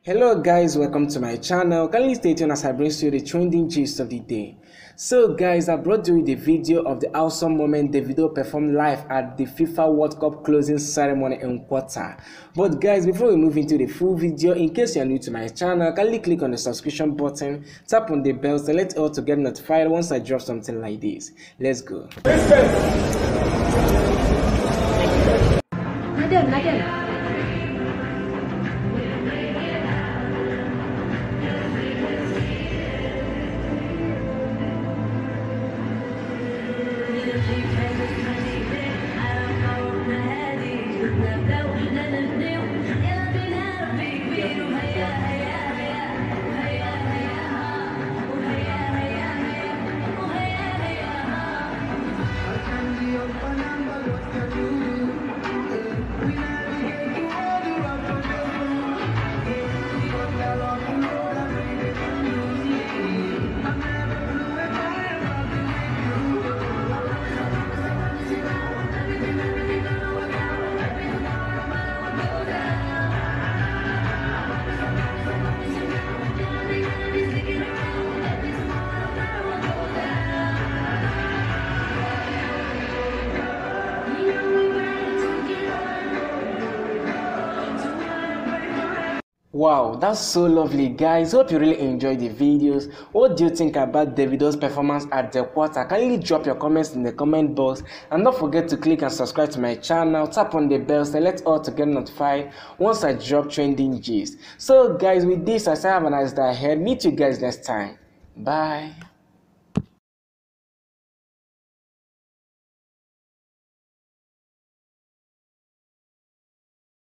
Hello guys, welcome to my channel. Kindly stay tuned as I bring you the trending gist of the day. So guys, I brought you the video of the awesome moment Davido performed live at the FIFA World Cup closing ceremony in Qatar. But guys, before we move into the full video, in case you are new to my channel, kindly click on the subscription button, tap on the bell, select all to get notified once I drop something like this. Let's go. Wow, that's so lovely guys. Hope you really enjoyed the videos. What do you think about Davido's performance at the Qatar? Kindly drop your comments in the comment box, and don't forget to click and subscribe to my channel, tap on the bell, select all to get notified once I drop trending gist. So guys, with this I say have a nice day ahead. Meet you guys next time. Bye.